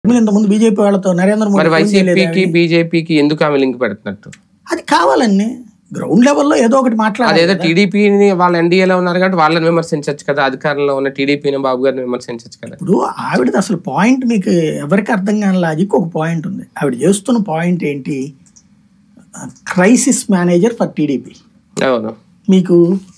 ఇంతకుముందు బీజేపీ వాళ్ళతో నరేంద్ర మోడీ వైసీపీకి బీజేపీకి ఎందుకు ఆమె లింక్ పెడుతున్నట్టు? అది కావాలని గ్రౌండ్ లెవెల్లో ఏదో ఒకటి మాట్లాడాలి. అదేదో టీడీపీని వాళ్ళు ఎన్డీఏలో ఉన్నారు కాబట్టి వాళ్ళని విమర్శించవచ్చు కదా, అధికారంలో ఉన్న టీడీపీని బాబు గారిని విమర్శించవచ్చు కదా. ఇప్పుడు ఆవిడది అసలు పాయింట్ మీకు ఎవరికి అర్థం కాని లాజిక్ ఒక పాయింట్ ఉంది. ఆవిడ చేస్తున్న పాయింట్ ఏంటి? Crisis manager for TDP. అవును, మీకు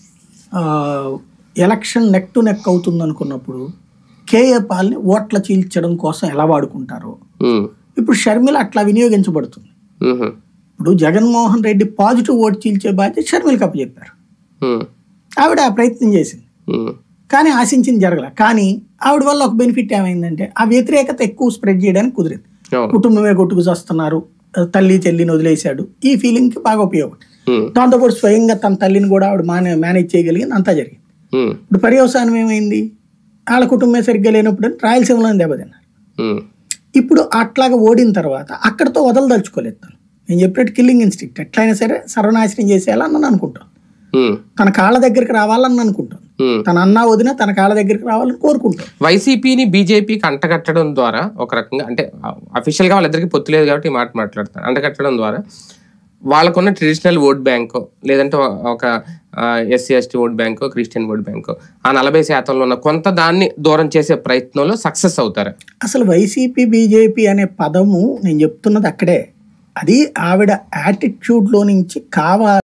ఎలక్షన్ నెక్ టు నెక్ అవుతుంది అనుకున్నప్పుడు కేఏ పాల్ని ఓట్ల చీల్చడం కోసం ఎలా వాడుకుంటారో ఇప్పుడు షర్మిల అట్లా వినియోగించబడుతుంది. ఇప్పుడు జగన్మోహన్ రెడ్డి పాజిటివ్ ఓటు చీల్చే బాధ్యత షర్మిలకు అప్పచెప్పారు. ఆవిడ ఆ ప్రయత్నం చేసింది కానీ ఆశించింది జరగల. కానీ ఆవిడ వల్ల ఒక బెనిఫిట్ ఏమైందంటే ఆ వ్యతిరేకత ఎక్కువ స్ప్రెడ్ చేయడానికి కుదిరింది. కుటుంబమే కొట్టుకు వస్తున్నారు, తల్లి చెల్లిని వదిలేశాడు, ఈ ఫీలింగ్కి బాగా ఉపయోగం. దాంతోపాటు స్వయంగా తన తల్లిని కూడా ఆవిడ మేనేజ్ చేయగలిగింది, అంతా జరిగింది. ఇప్పుడు పర్యవసానం ఏమైంది? వాళ్ళ కుటుంబమే సరిగ్గా లేనప్పుడు రాయలసీమలో దెబ్బతిన్నారు. ఇప్పుడు అట్లాగా ఓడిన తర్వాత అక్కడతో వదలదలుచుకోలేదు తను. నేను చెప్పినట్టు కిల్లింగ్ ఇన్స్టింక్ట్ ఎట్లయినా సరే సర్వనాశనం చేసేయాలని నన్ను అనుకుంటాను. తన కాళ్ళ దగ్గరికి రావాలని అనుకుంటాను. తన అన్న వదిన తన కాళ్ళ దగ్గరికి రావాలని కోరుకుంటాను. వైసీపీని బీజేపీకి అంటగట్టడం ద్వారా ఒక రకంగా, అంటే అఫీషియల్ గా వాళ్ళిద్దరికి పొత్తు లేదు కాబట్టి ఈ మాట మాట్లాడతాను, అంటగట్టడం ద్వారా వాళ్ళకున్న ట్రెడిషనల్ ఓట్ బ్యాంకు లేదంటే ఒక SC ST vote bank, Christian vote bank, ఆ 40% ఉన్న కొంత దాన్ని దూరం చేసే ప్రయత్నంలో సక్సెస్ అవుతారు. అసలు వైసీపీ బీజేపీ అనే పదము నేను చెప్తున్నది అక్కడే. అది ఆవిడ యాటిట్యూడ్లో నుంచి కావాలి.